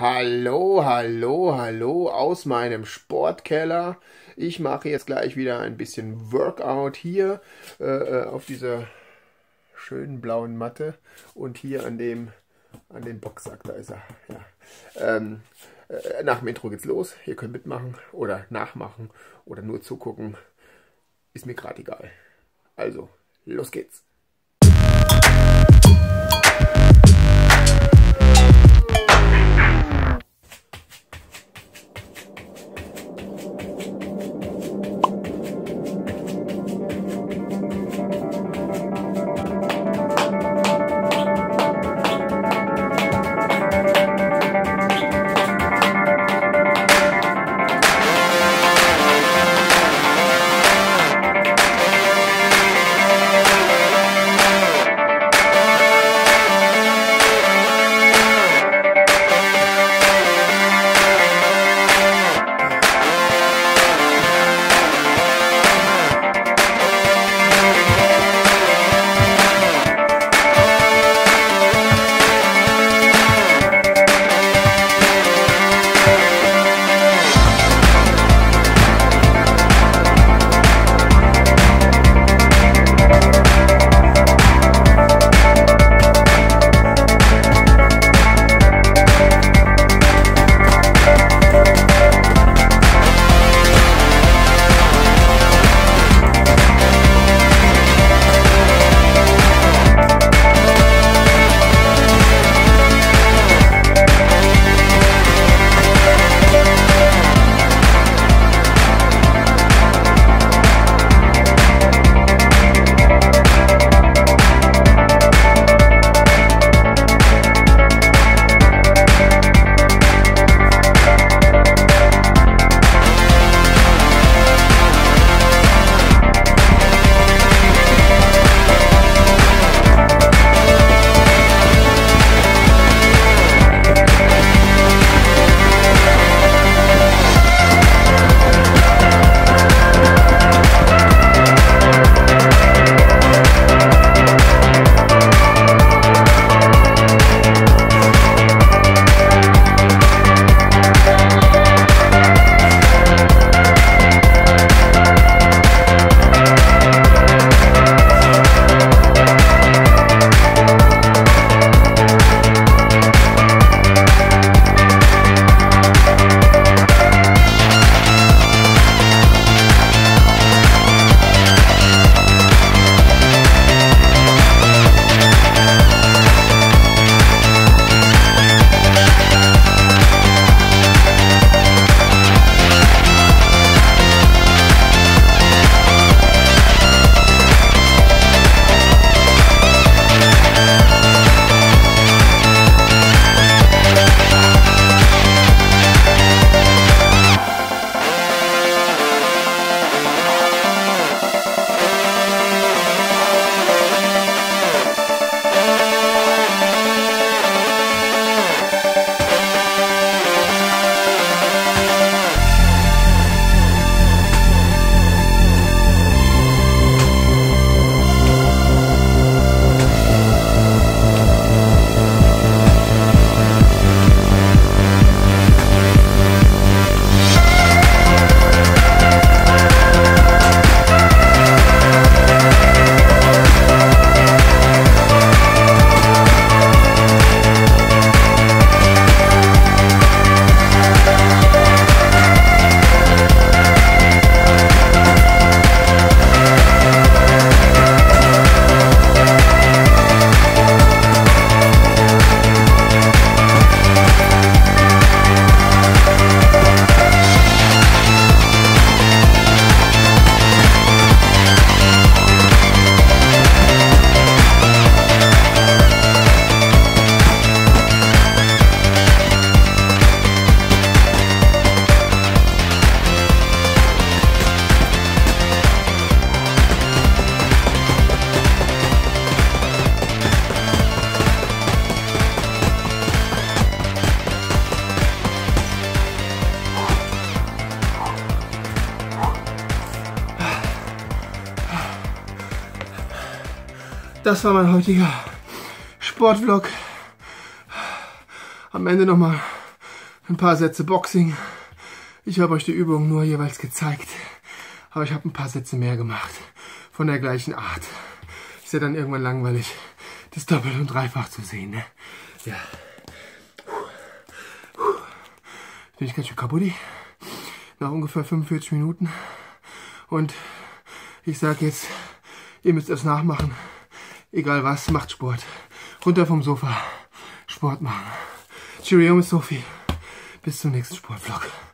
Hallo, hallo, hallo aus meinem Sportkeller. Ich mache jetzt gleich wieder ein bisschen Workout hier auf dieser schönen blauen Matte und hier an dem Boxsack, da ist er. Ja. Nach dem Intro geht's los. Ihr könnt mitmachen oder nachmachen oder nur zugucken. Ist mir gerade egal. Also, los geht's. Das war mein heutiger Sportvlog. Am Ende nochmal ein paar Sätze Boxing. Ich habe euch die Übung nur jeweils gezeigt, aber ich habe ein paar Sätze mehr gemacht, von der gleichen Art. Ist ja dann irgendwann langweilig, das doppelt und dreifach zu sehen, ne? Ja. Bin ich ganz schön kaputt. Nach ungefähr 45 Minuten. Und ich sage jetzt, ihr müsst es nachmachen. Egal was, macht Sport. Runter vom Sofa. Sport machen. Cheerio, Miss Sophie. Bis zum nächsten Sportvlog.